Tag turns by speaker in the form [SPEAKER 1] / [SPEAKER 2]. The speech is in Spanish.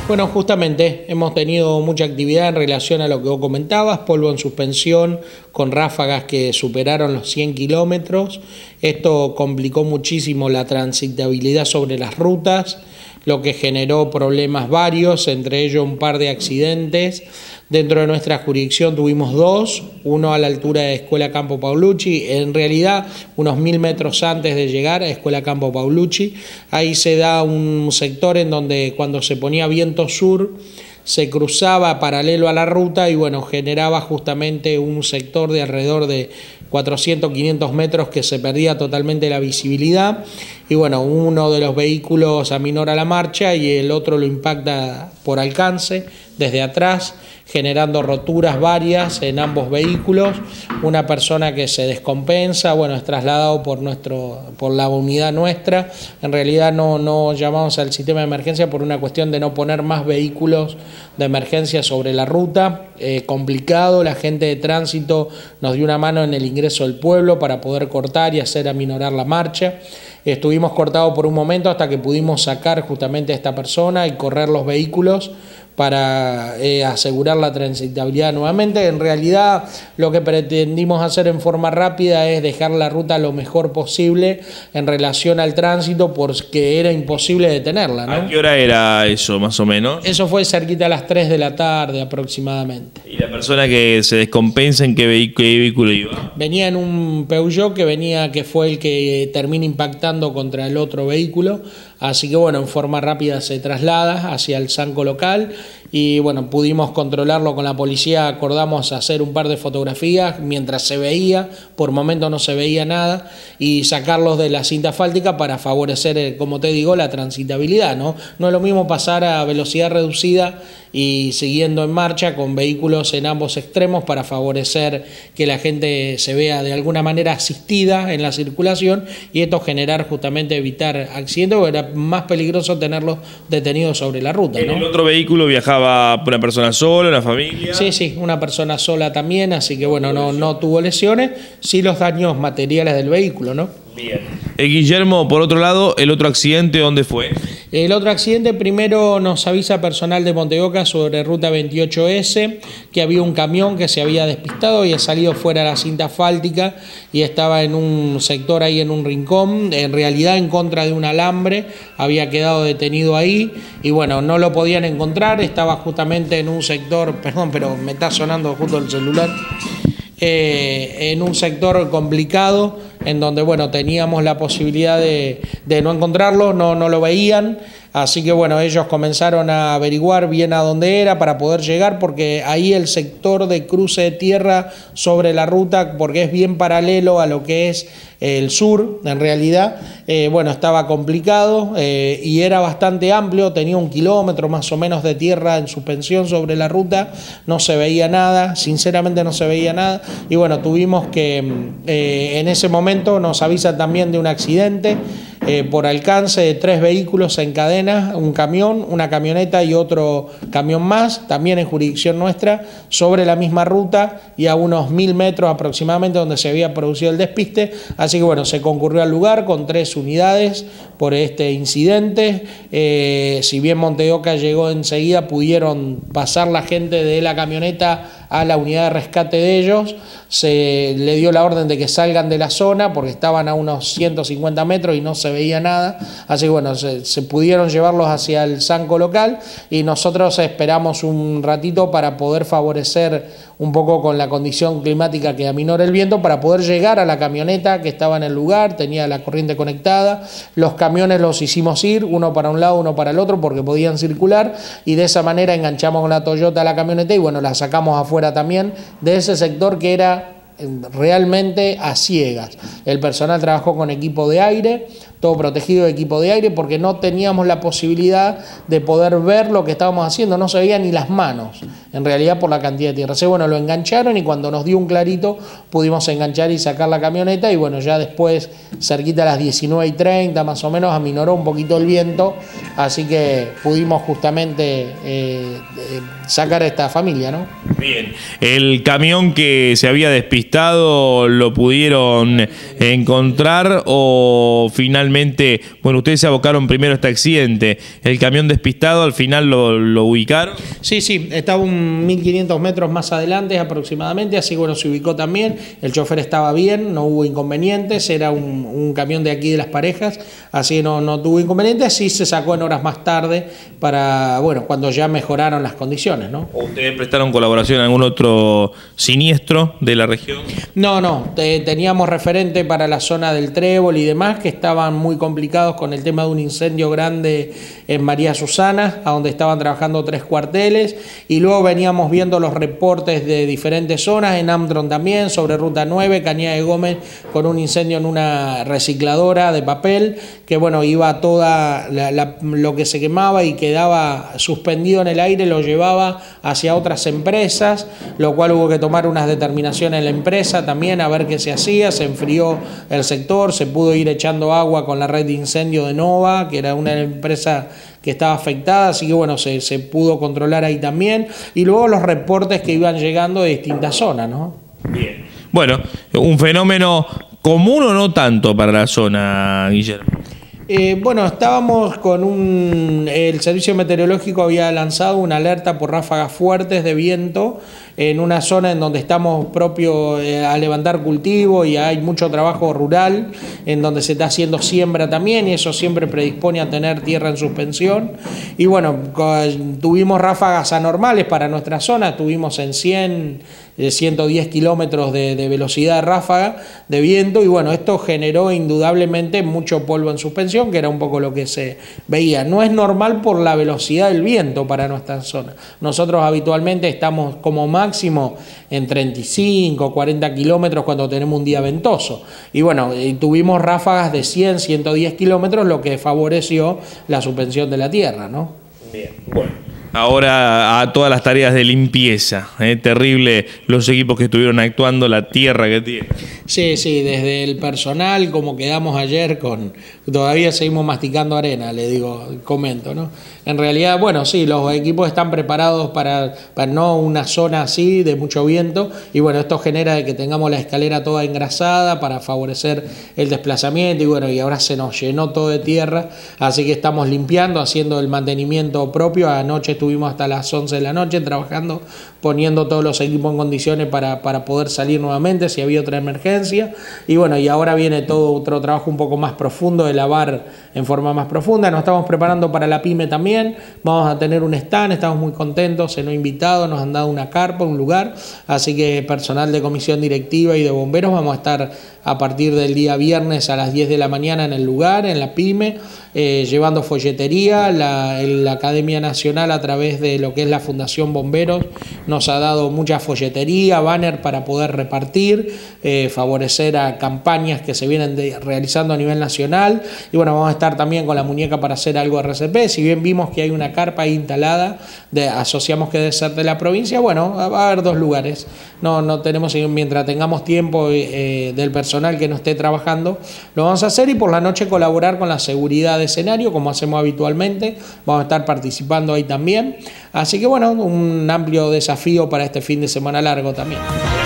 [SPEAKER 1] Bueno, justamente hemos tenido mucha actividad en relación a lo que vos comentabas, polvo en suspensión con ráfagas que superaron los 100 kilómetros. Esto complicó muchísimo la transitabilidad sobre las rutas, lo que generó problemas varios, entre ellos un par de accidentes. Dentro de nuestra jurisdicción tuvimos dos, uno a la altura de Escuela Campo Paulucci, en realidad unos 1000 metros antes de llegar a Escuela Campo Paulucci. Ahí se da un sector en donde cuando se ponía viento sur se cruzaba paralelo a la ruta y bueno, generaba justamente un sector de alrededor de 400, 500 metros que se perdía totalmente la visibilidad y bueno, uno de los vehículos aminora la marcha y el otro lo impacta por alcance desde atrás, generando roturas varias en ambos vehículos. Una persona que se descompensa, bueno, es trasladado por la unidad nuestra. En realidad no llamamos al sistema de emergencia por una cuestión de no poner más vehículos de emergencia sobre la ruta. Complicado, la gente de tránsito nos dio una mano en el ingreso del pueblo para poder cortar y hacer aminorar la marcha. Estuvimos cortados por un momento hasta que pudimos sacar justamente a esta persona y correr los vehículos para asegurar la transitabilidad nuevamente. En realidad lo que pretendimos hacer en forma rápida es dejar la ruta lo mejor posible en relación al tránsito porque era imposible detenerla, ¿no?
[SPEAKER 2] ¿A qué hora era eso, más o menos?
[SPEAKER 1] Eso fue cerquita a las 3 de la tarde aproximadamente.
[SPEAKER 2] ¿Y la persona que se descompensa en qué vehículo iba?
[SPEAKER 1] Venía en un Peugeot que fue el que termina impactando contra el otro vehículo, así que bueno, en forma rápida se traslada hacia el Sanco local y bueno, pudimos controlarlo con la policía, acordamos hacer un par de fotografías mientras se veía, por momento no se veía nada, y sacarlos de la cinta asfáltica para favorecer, como te digo, la transitabilidad, ¿no? No es lo mismo pasar a velocidad reducida y siguiendo en marcha con vehículos en ambos extremos para favorecer que la gente se vea de alguna manera asistida en la circulación y esto generar justamente evitar accidentes, porque era más peligroso tenerlos detenidos sobre la ruta, ¿no?
[SPEAKER 2] ¿En el otro vehículo viajaba una persona sola, una familia?
[SPEAKER 1] Sí, una persona sola también, así que bueno, no tuvo lesiones, sí los daños materiales del vehículo, ¿no?
[SPEAKER 2] Bien. Guillermo, por otro lado, ¿el otro accidente dónde fue?
[SPEAKER 1] El otro accidente, primero nos avisa personal de Monteoca sobre ruta 28S que había un camión que se había despistado y ha salido fuera de la cinta asfáltica y estaba en un sector ahí en un rincón, en realidad en contra de un alambre, había quedado detenido ahí y bueno, no lo podían encontrar, estaba justamente en un sector, perdón, pero me está sonando justo el celular, en un sector complicado en donde bueno, teníamos la posibilidad de no encontrarlo, no lo veían, así que bueno, ellos comenzaron a averiguar bien a dónde era para poder llegar, porque ahí el sector de cruce de tierra sobre la ruta, porque es bien paralelo a lo que es el sur, en realidad, bueno, estaba complicado y era bastante amplio, tenía 1 kilómetro más o menos de tierra en suspensión sobre la ruta, no se veía nada, sinceramente no se veía nada, y bueno, tuvimos que, en ese momento nos avisa también de un accidente, por alcance de 3 vehículos en cadena, un camión, una camioneta y otro camión más, también en jurisdicción nuestra, sobre la misma ruta y a unos 1000 metros aproximadamente donde se había producido el despiste, así que bueno, se concurrió al lugar con 3 unidades por este incidente, si bien Monteoca llegó enseguida, pudieron pasar la gente de la camioneta a la unidad de rescate de ellos, se le dio la orden de que salgan de la zona porque estaban a unos 150 metros y no se veía nada, así que bueno, se pudieron llevarlos hacia el Sanco local y nosotros esperamos un ratito para poder favorecer un poco con la condición climática que aminora el viento para poder llegar a la camioneta que estaba en el lugar, tenía la corriente conectada, los camiones los hicimos ir, uno para un lado, uno para el otro porque podían circular y de esa manera enganchamos con la Toyota a la camioneta y bueno, la sacamos afuera también de ese sector que era realmente a ciegas. El personal trabajó con equipo de aire, todo protegido de equipo de aire porque no teníamos la posibilidad de poder ver lo que estábamos haciendo, no se veían ni las manos en realidad por la cantidad de tierra. Así, bueno, lo engancharon y cuando nos dio un clarito pudimos enganchar y sacar la camioneta y bueno, ya después cerquita a las 19:30 más o menos aminoró un poquito el viento, así que pudimos justamente sacar a esta familia, ¿no?
[SPEAKER 2] Bien, el camión que se había despistado despistado lo pudieron encontrar o finalmente, bueno, ustedes se abocaron primero a este accidente, el camión despistado al final lo ubicaron?
[SPEAKER 1] Sí, estaba 1500 metros más adelante aproximadamente, así que bueno, se ubicó también, el chofer estaba bien, no hubo inconvenientes, era un camión de aquí de Las Parejas, así que no tuvo inconvenientes, sí se sacó en horas más tarde para, bueno, cuando ya mejoraron las condiciones, ¿no?
[SPEAKER 2] ¿Ustedes prestaron colaboración a algún otro siniestro de la región?
[SPEAKER 1] No, teníamos referente para la zona del Trébol y demás que estaban muy complicados con el tema de un incendio grande en María Susana, a donde estaban trabajando 3 cuarteles, y luego veníamos viendo los reportes de diferentes zonas, en Amdron también, sobre Ruta 9, Cañada de Gómez, con un incendio en una recicladora de papel, que bueno, iba toda lo que se quemaba y quedaba suspendido en el aire, lo llevaba hacia otras empresas, lo cual hubo que tomar unas determinaciones en la empresa también a ver qué se hacía, se enfrió el sector, se pudo ir echando agua con la red de incendio de Nova, que era una empresa que estaba afectada, así que bueno, se pudo controlar ahí también, y luego los reportes que iban llegando de distintas zonas, ¿no?
[SPEAKER 2] Bien. Bueno, un fenómeno común o no tanto para la zona, Guillermo.
[SPEAKER 1] Bueno, estábamos con el servicio meteorológico había lanzado una alerta por ráfagas fuertes de viento en una zona en donde estamos propios a levantar cultivo y hay mucho trabajo rural, en donde se está haciendo siembra también y eso siempre predispone a tener tierra en suspensión. Y bueno, tuvimos ráfagas anormales para nuestra zona, tuvimos en 110 kilómetros de velocidad de ráfaga de viento y bueno, esto generó indudablemente mucho polvo en suspensión, que era un poco lo que se veía. No es normal por la velocidad del viento para nuestra zona. Nosotros habitualmente estamos como máximo en 35, 40 kilómetros cuando tenemos un día ventoso. Y bueno, tuvimos ráfagas de 100, 110 kilómetros, lo que favoreció la suspensión de la tierra, ¿no?
[SPEAKER 2] Bien, bueno. Ahora a todas las tareas de limpieza, terrible los equipos que estuvieron actuando, la tierra que tiene.
[SPEAKER 1] Sí, desde el personal, como quedamos ayer, todavía seguimos masticando arena, le digo, comento, ¿no? En realidad, bueno, sí, los equipos están preparados para no una zona así de mucho viento y bueno, esto genera de que tengamos la escalera toda engrasada para favorecer el desplazamiento y bueno, y ahora se nos llenó todo de tierra, así que estamos limpiando, haciendo el mantenimiento propio. Anoche estuvimos hasta las 11 de la noche trabajando, poniendo todos los equipos en condiciones para poder salir nuevamente si había otra emergencia y bueno, y ahora viene todo otro trabajo un poco más profundo de lavar en forma más profunda. Nos estamos preparando para la pyme también, vamos a tener un stand, estamos muy contentos, se nos ha invitado, nos han dado una carpa, un lugar, así que personal de comisión directiva y de bomberos vamos a estar a partir del día viernes a las 10 de la mañana en el lugar, en la pyme, llevando folletería. La Academia Nacional a través de lo que es la Fundación Bomberos nos ha dado mucha folletería, banner para poder repartir, favorecer a campañas que se vienen realizando a nivel nacional y bueno, vamos a estar también con la muñeca para hacer algo de RCP. Si bien vimos que hay una carpa ahí instalada, asociamos que debe ser de la provincia, bueno, va a haber 2 lugares, no tenemos, mientras tengamos tiempo del personal que no esté trabajando, lo vamos a hacer y por la noche colaborar con la seguridad de escenario como hacemos habitualmente, vamos a estar participando ahí también, así que bueno, un amplio desafío para este fin de semana largo también.